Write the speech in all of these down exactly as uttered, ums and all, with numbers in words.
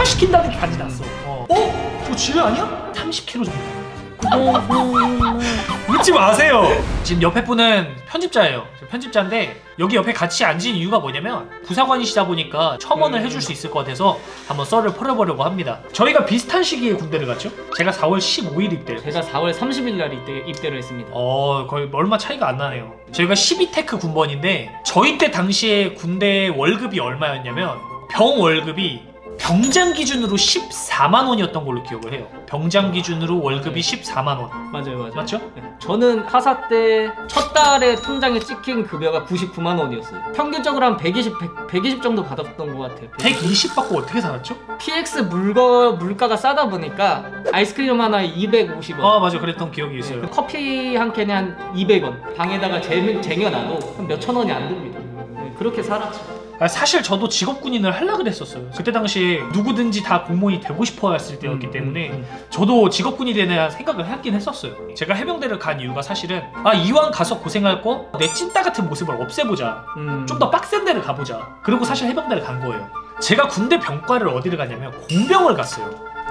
폭파시킨다는 게 간지 났어. 어? 어? 저 지뢰 아니야? 삼십 킬로미터 정도. 웃지 마세요. 지금 옆에 분은 편집자예요. 편집자인데 여기 옆에 같이 앉은 이유가 뭐냐면 부사관이시다 보니까 첨언을 음. 해줄 수 있을 것 같아서 한번 썰을 풀어보려고 합니다. 저희가 비슷한 시기에 군대를 갔죠? 제가 사월 십오일 입대를 제가 사월 삼십일 날 입대, 입대를 했습니다. 어 거의 얼마 차이가 안 나네요. 저희가 십이 테크 군번인데 저희 때 당시에 군대 월급이 얼마였냐면 병 월급이 병장 기준으로 십사만 원이었던 걸로 기억을 해요. 병장 기준으로 월급이 십사만 원. 맞아요, 맞아요. 맞죠? 네. 저는 하사 때 첫 달에 통장에 찍힌 급여가 구십구만 원이었어요. 평균적으로 한 백이십, 백, 백이십 정도 받았던 것 같아요. 백이십 받고 어떻게 살았죠? 피엑스 물거, 물가가 싸다 보니까 아이스크림 하나에 이백오십 원. 아 맞아, 그랬던 기억이 있어요. 네. 커피 한 캔에 한 이백 원. 방에다가 쟁여놔도 한 몇천 원이 안 듭니다. 네. 그렇게 살았죠. 사실 저도 직업군인을 하려고 그랬었어요. 그때 당시에 누구든지 다 공무원이 되고 싶어 했을 때였기 음, 때문에 음, 음. 저도 직업군이 되는 생각을 하긴 했었어요. 제가 해병대를 간 이유가 사실은 아 이왕 가서 고생할 거 내 찐따 같은 모습을 없애보자. 음. 좀 더 빡센 데를 가보자. 그리고 사실 해병대를 간 거예요. 제가 군대 병과를 어디를 갔냐면 공병을 갔어요.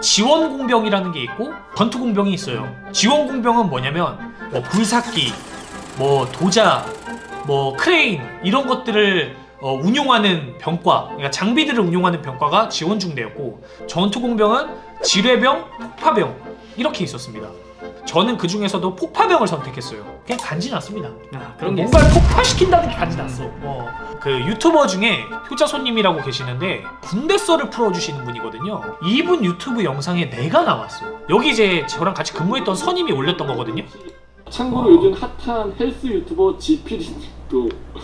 지원공병이라는 게 있고 전투공병이 있어요. 지원공병은 뭐냐면 뭐 불삭기, 뭐 도자, 뭐 크레인 이런 것들을 어, 운용하는 병과, 그러니까 장비들을 운용하는 병과가 지원중대였고 전투공병은 지뢰병, 폭파병 이렇게 있었습니다. 저는 그 중에서도 폭파병을 선택했어요. 그냥 간지 났습니다. 아, 그런 게 뭔가를 폭파시킨다는 게 간지 났어. 어. 그 유튜버 중에 효자손님이라고 계시는데 군대 썰을 풀어주시는 분이거든요. 이분 유튜브 영상에 내가 나왔어. 여기 이제 저랑 같이 근무했던 선임이 올렸던 거거든요. 참고로 어. 요즘 핫한 헬스 유튜버 지피디님도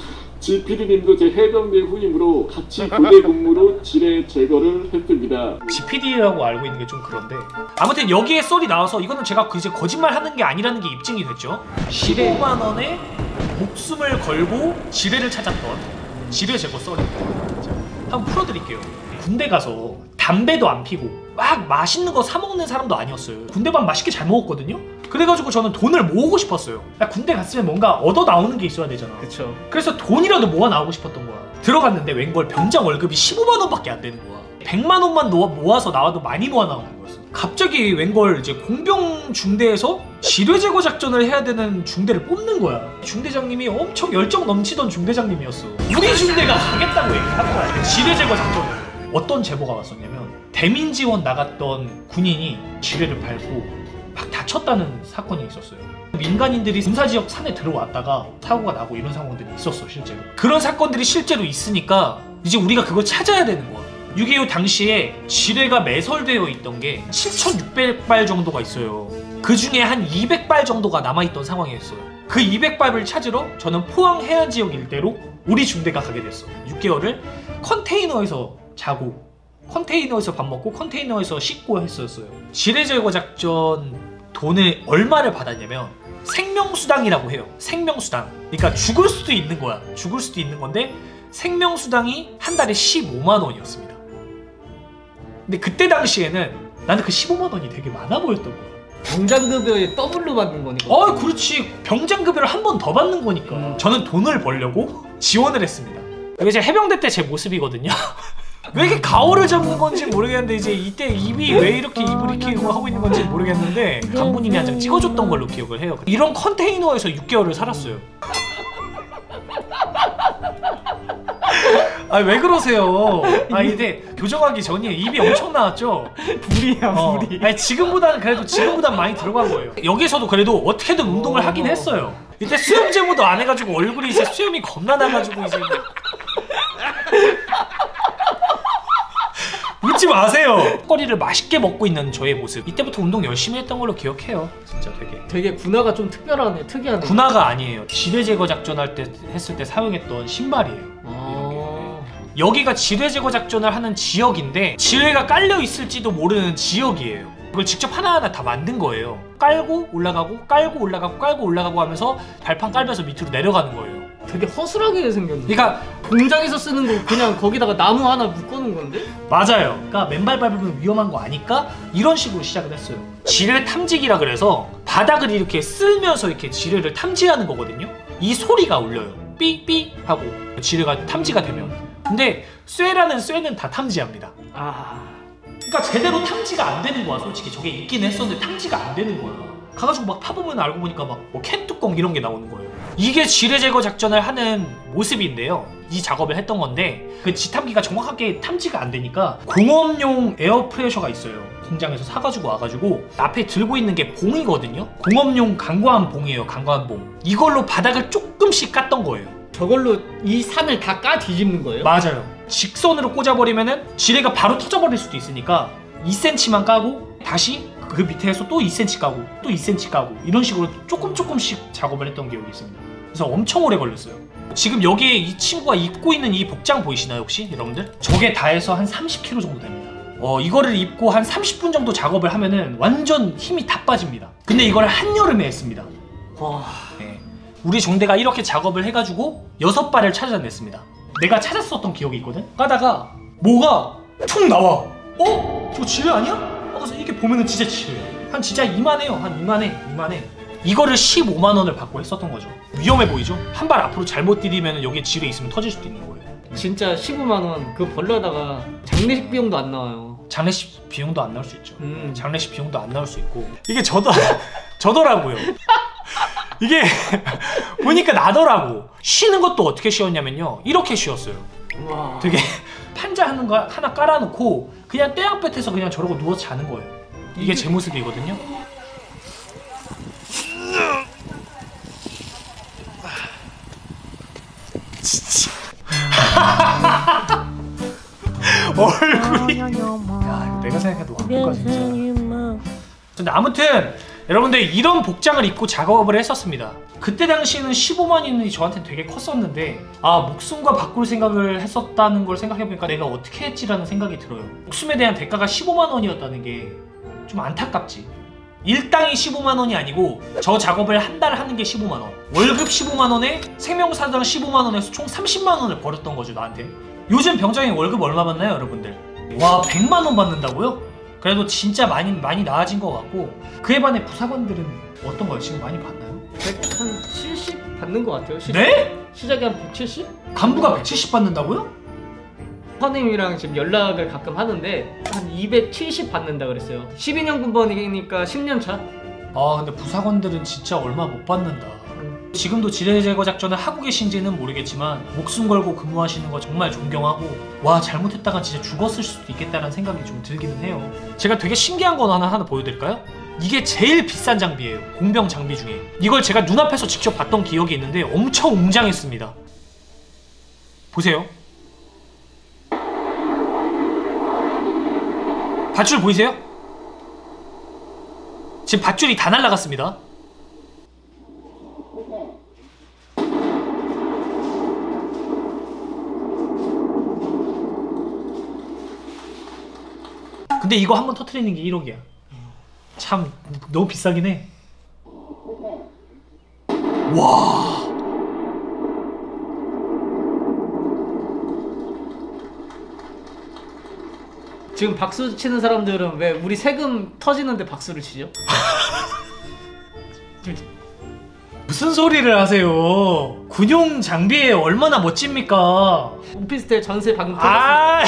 지피디님도 제 해병대 후임으로 같이 부대 근무로 지뢰 제거를 했습니다. 지피디라고 알고 있는 게 좀 그런데 아무튼 여기에 썰이 나와서 이거는 제가 이제 거짓말 하는 게 아니라는 게 입증이 됐죠. 십오만 원에 목숨을 걸고 지뢰를 찾았던 지뢰 제거 썰입니다. 자, 한번 풀어드릴게요. 군대 가서 담배도 안 피고 막 맛있는 거 사 먹는 사람도 아니었어요. 군대밥 맛있게 잘 먹었거든요. 그래가지고 저는 돈을 모으고 싶었어요. 야, 군대 갔으면 뭔가 얻어 나오는 게 있어야 되잖아. 그쵸. 그래서 돈이라도 모아 나오고 싶었던 거야. 들어갔는데 웬걸 병장 월급이 십오만 원밖에 안 되는 거야. 백만 원만 모아서 나와도 많이 모아 나오는 거였어. 갑자기 웬걸 이제 공병 중대에서 지뢰 제거 작전을 해야 되는 중대를 뽑는 거야. 중대장님이 엄청 열정 넘치던 중대장님이었어. 우리 중대가 가겠다고 얘기한 거야. 지뢰 제거 작전을. 어떤 제보가 왔었냐면 대민 지원 나갔던 군인이 지뢰를 밟고 막 다쳤다는 사건이 있었어요. 민간인들이 군사지역 산에 들어왔다가 사고가 나고 이런 상황들이 있었어 실제로. 그런 사건들이 실제로 있으니까 이제 우리가 그걸 찾아야 되는 거야. 육이오 당시에 지뢰가 매설되어 있던 게 칠천육백 발 정도가 있어요. 그 중에 한 이백 발 정도가 남아있던 상황이었어요. 그 이백 발을 찾으러 저는 포항 해안지역 일대로 우리 중대가 가게 됐어. 육 개월을 컨테이너에서 자고 컨테이너에서 밥 먹고 컨테이너에서 씻고 했었어요. 지뢰 제거 작전 돈을 얼마를 받았냐면 생명수당이라고 해요. 생명수당. 그러니까 죽을 수도 있는 거야. 죽을 수도 있는 건데 생명수당이 한 달에 십오만 원이었습니다. 근데 그때 당시에는 나는 그 십오만 원이 되게 많아 보였던 거야. 병장급여에 더블로 받는 거니까. 어, 그렇지. 병장급여를 한 번 더 받는 거니까. 음. 저는 돈을 벌려고 지원을 했습니다. 이게 제 해병대 때 제 모습이거든요. 왜 이렇게 가오를 잡는 건지 모르겠는데 이제 이때 입이 왜 이렇게 입을 이렇게 하고 있는 건지 모르겠는데 간부님이 한 장 찍어줬던 걸로 기억을 해요. 이런 컨테이너에서 육 개월을 살았어요. 아 왜 그러세요? 아 이제 교정하기 전에 입이 엄청 나왔죠? 불이야 어. 불이. 아니 지금보다는 그래도 지금보다는 많이 들어간 거예요. 여기서도 그래도 어떻게든 운동을 하긴 했어요. 이때 수염 제모도 안 해가지고 얼굴이 이제 수염이 겁나 나가지고 이제 웃지 마세요. 거리를 맛있게 먹고 있는 저의 모습. 이때부터 운동 열심히 했던 걸로 기억해요. 진짜 되게 되게 군화가 좀 특별하네. 특이하네. 군화가 아니에요. 지뢰 제거 작전 할 때 했을 때 사용했던 신발이에요. 아... 여기가 지뢰 제거 작전을 하는 지역인데 지뢰가 깔려 있을지도 모르는 지역이에요. 그걸 직접 하나하나 다 만든 거예요. 깔고 올라가고 깔고 올라가고 깔고 올라가고 하면서 발판 깔면서 밑으로 내려가는 거예요. 되게 허술하게 생겼네. 그러니까 공장에서 쓰는 거 그냥 거기다가 나무 하나 묶어놓은 건데? 맞아요. 그러니까 맨발 밟으면 위험한 거 아니까 이런 식으로 시작을 했어요. 지뢰 탐지기라 그래서 바닥을 이렇게 쓸면서 이렇게 지뢰를 탐지하는 거거든요. 이 소리가 울려요. 삐삐 하고 지뢰가 탐지가 되면. 근데 쇠라는 쇠는 다 탐지합니다. 아... 그러니까 제대로 탐지가 안 되는 거야. 솔직히 저게 있긴 했었는데 탐지가 안 되는 거야. 가가지고 막 파보면 알고 보니까 막 뭐 캔뚜껑 이런 게 나오는 거예요. 이게 지뢰 제거 작전을 하는 모습인데요. 이 작업을 했던 건데 그 지탐기가 정확하게 탐지가 안 되니까 공업용 에어프레셔가 있어요. 공장에서 사가지고 와가지고 앞에 들고 있는 게 봉이거든요. 공업용 강과한 봉이에요. 강과한 봉. 이걸로 바닥을 조금씩 깠던 거예요. 저걸로 이 산을 다 까 뒤집는 거예요? 맞아요. 직선으로 꽂아버리면은 지뢰가 바로 터져버릴 수도 있으니까 이 센티미터만 까고 다시 그 밑에서 또 이 센티미터 까고 또 이 센티미터 까고 이런 식으로 조금 조금씩 작업을 했던 기억이 있습니다. 그래서 엄청 오래 걸렸어요. 지금 여기에 이 친구가 입고 있는 이 복장 보이시나요 혹시 여러분들? 저게 다 해서 한 삼십 킬로그램 정도 됩니다. 어 이거를 입고 한 삼십 분 정도 작업을 하면은 완전 힘이 다 빠집니다. 근데 이걸 한여름에 했습니다. 와... 네. 우리 종대가 이렇게 작업을 해가지고 여섯 발을 찾아냈습니다. 내가 찾았었던 기억이 있거든? 까다가 뭐가 툭 나와. 어? 저거 지뢰 아니야? 그래서 이렇게 보면은 진짜 지뢰야. 한 진짜 이만해요. 한 이만해. 이만해. 이거를 십오만 원을 받고 했었던 거죠. 위험해 보이죠? 한 발 앞으로 잘못 디디면 여기에 지뢰 있으면 터질 수도 있는 거예요. 진짜 십오만 원 그거 벌려다가 장례식 비용도 안 나와요. 장례식 비용도 안 나올 수 있죠. 음. 장례식 비용도 안 나올 수 있고 이게 저도 저더라고요. 이게 보니까 나더라고. 쉬는 것도 어떻게 쉬었냐면요. 이렇게 쉬었어요. 와... 되게 판자 하는 거 하나 깔아놓고 그냥 떼약볕에서 그냥 저러고 누워서 자는 거예요. 이게 제 모습이거든요. 진짜 얼굴이 야 이거 내가 생각해도 완벽하 진짜. 근데 아무튼 여러분들 이런 복장을 입고 작업을 했었습니다. 그때 당시에는 십오만 원이 저한테 되게 컸었는데 아 목숨과 바꿀 생각을 했었다는 걸 생각해보니까 내가 어떻게 했지라는 생각이 들어요. 목숨에 대한 대가가 십오만 원이었다는 게 좀 안타깝지. 일당이 십오만 원이 아니고 저 작업을 한 달 하는 게 십오만 원, 월급 십오만 원에 생명사당 십오만 원에서 총 삼십만 원을 벌었던 거죠 나한테. 요즘 병장이 월급 얼마 받나요 여러분들? 와 백만 원 받는다고요? 그래도 진짜 많이 많이 나아진 것 같고 그에 반해 부사관들은 어떤가요? 지금 많이 받나요? 한 칠십 받는 것 같아요. 시작. 네? 시작이 한 백칠십? 간부가 백칠십 받는다고요? 선생님이랑 지금 연락을 가끔 하는데 한 이백칠십 받는다 그랬어요. 십이 년 군번이니까 십 년 차? 아 근데 부사관들은 진짜 얼마 못 받는다. 음. 지금도 지뢰 제거 작전을 하고 계신지는 모르겠지만 목숨 걸고 근무하시는 거 정말 존경하고 와 잘못했다가 진짜 죽었을 수도 있겠다는 생각이 좀 들기는 해요. 제가 되게 신기한 거 하나 하나 보여드릴까요? 이게 제일 비싼 장비예요. 공병 장비 중에. 이걸 제가 눈앞에서 직접 봤던 기억이 있는데 엄청 웅장했습니다. 보세요. 밧줄 보이세요? 지금 밧줄이 다 날라갔습니다. 근데 이거 한번 터트리는 게 일억이야. 참 너무 비싸긴 해. 와. 지금 박수 치는 사람들은 왜 우리 세금 터지는데 박수를 치죠? 무슨 소리를 하세요? 군용 장비에 얼마나 멋집니까? 오피스텔 전세 방금 터졌어요. 아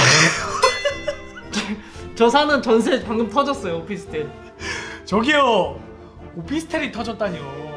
저 사는 전세 방금 터졌어요. 오피스텔. 저기요 오피스텔이 터졌다뇨.